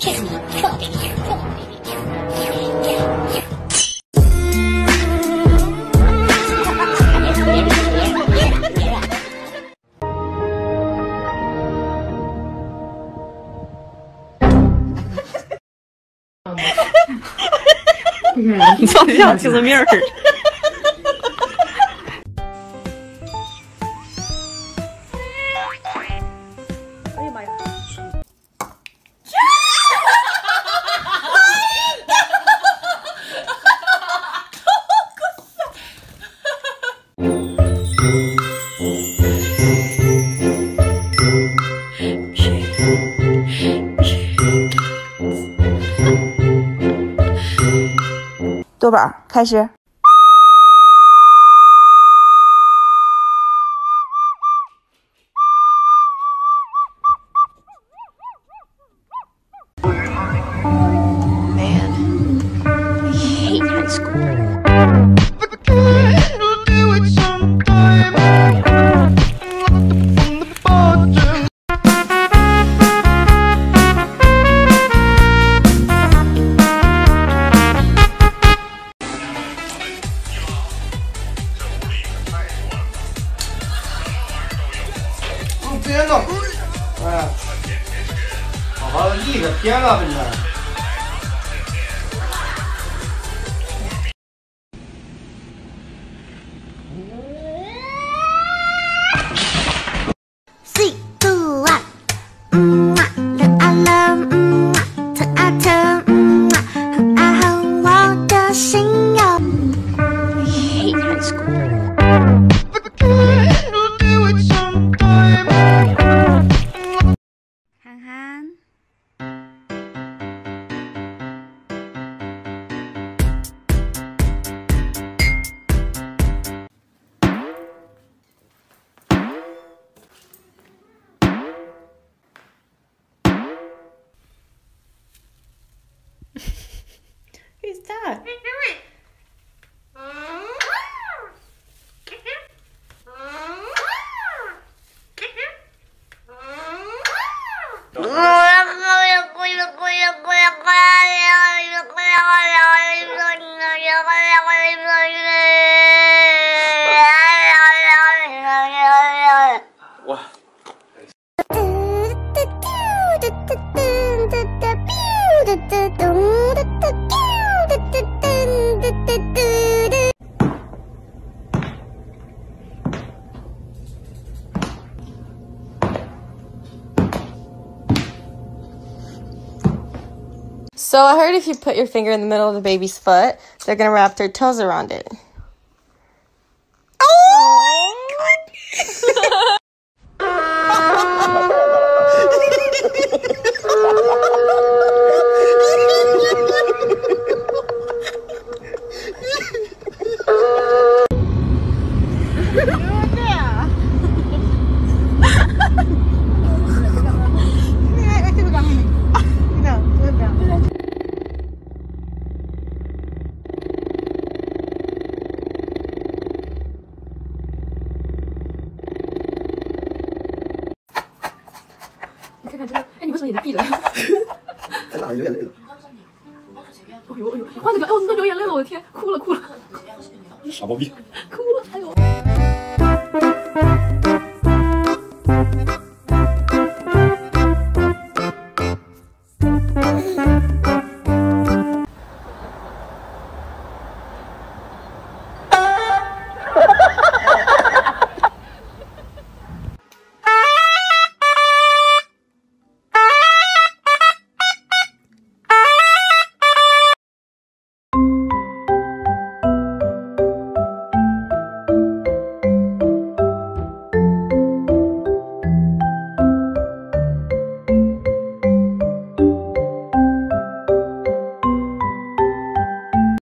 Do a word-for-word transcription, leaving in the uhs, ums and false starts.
这是你特别厉害，特别厉害。 你到底想听个命儿？哎呀妈呀！ 多宝，开始。 Man, I hate high school. Oh, 编了，哎，好好的立着编了，真的。 Three, two, one， 嗯啊，人爱了，嗯啊，疼啊疼，嗯啊，很爱恨我的心哟。 I hate high school. 涵涵。 Who's that? What? So I heard if you put your finger in the middle of the baby's foot, they're gonna wrap their toes around it. Oh 你看看这个，哎，你为什么眼睛闭着？ 在哪流眼泪了？ 哎呦哎呦，你换这个，哎，我都流眼泪了，我的天，哭了哭了， 傻包逼。 哭了，哎呦。